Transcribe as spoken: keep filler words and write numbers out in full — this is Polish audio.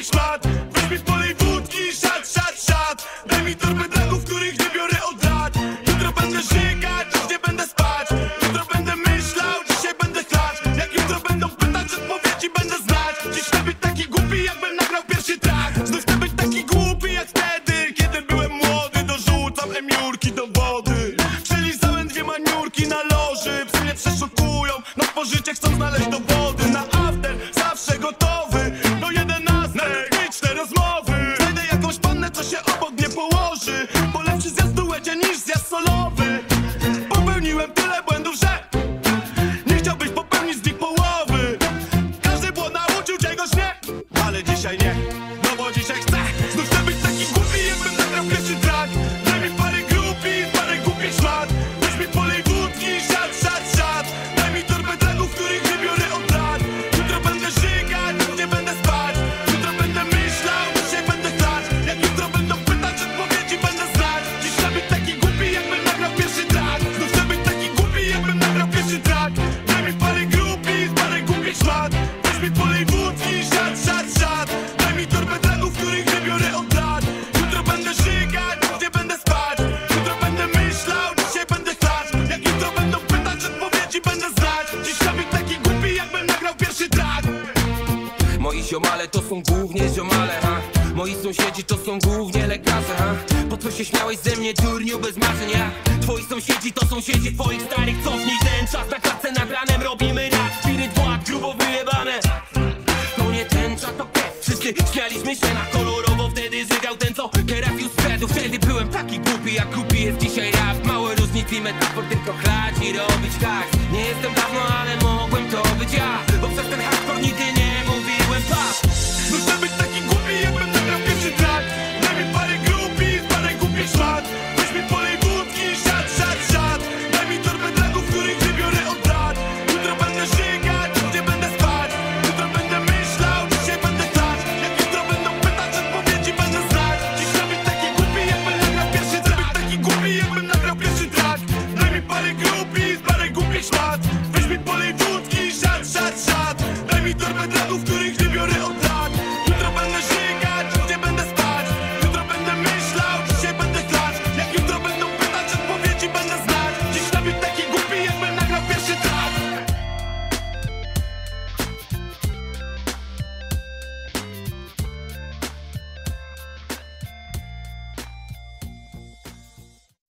głupich szmat. Weź mi polej wódki, szat, szat, szat. Daj mi torbę dragów, których nie biorę od lat. Jutro będę żygać, dziś nie będę spać. Jutro będę myślał, dzisiaj będę chlać. Jak jutro będą pytać, odpowiedzi będę znać. Dziś chcę być taki głupi, jakbym nagrał pierwszy track. Znów chcę być taki głupi jak wtedy, kiedy byłem młody. Dorzucam emiurki do wody. Przelizałem dwie maniurki na loży. Psy mnie przeszukują, na spożycie chcą znaleźć dowody. Na after zawsze gotowy do jedenastej liczne rozmowy. Znajdę jakąś pannę, co się obok mnie położy, bo lepszy zjazd w duecie niż zjazd solowy. Popełniłem tyle błędów, że nie chciałbyś popełnić z nich połowy. Każdy błąd nauczył czegoś, nie? Ale dzisiaj nie, no bo dzisiaj chcę. Znów chcę być taki głupi, jakbym nagrał pierwszy track. Daj mi parę grupi, parę głupich szmat. Weź mi polej wódki, szat, szat, szat. Daj mi torbę dragów, których nie biorę od lat. Jutro będę żygać, nie będę spać. Jutro będę myślał, dzisiaj będę chlać. Jak jutro będą pytać, odpowiedzi będę znać. Dziś chcę być taki głupi, jakbym nagrał pierwszy track. Znów chcę być taki głupi, jakbym nagrał pierwszy track. Daj mi parę grupi, parę głupich szmat. Weź mi polej wódki, szat, szat, szat. Daj mi torbę dragów, których nie biorę od lat. Jutro będę żygać, nie będę spać. Jutro będę myślał, dzisiaj będę chlać. Jak jutro będą pytać, odpowiedzi będę znać. Dziś chcę być taki głupi, jakbym nagrał pierwszy track. Moi ziomale to są głównie ziomale, ha? Moi sąsiedzi to są głównie lekarze, ha? Po co się śmiałeś ze mnie, durniu bez marzeń, ja? Twoi sąsiedzi to sąsiedzi twoich starych. Cofnij ten czas, na klatce nad ranem robimy rap. Spiryt dwa, grubo wyjebane. To nie ten czas, to krew. Wszyscy śmialiśmy się na kolorowo, wtedy zygał ten, co kerafił spreadu. Wtedy byłem taki głupi, jak głupi jest dzisiaj rap. Małe różnice i metafor, tylko chlać i robić hajs. Nie jestem dawno, ale mogłem to być ja.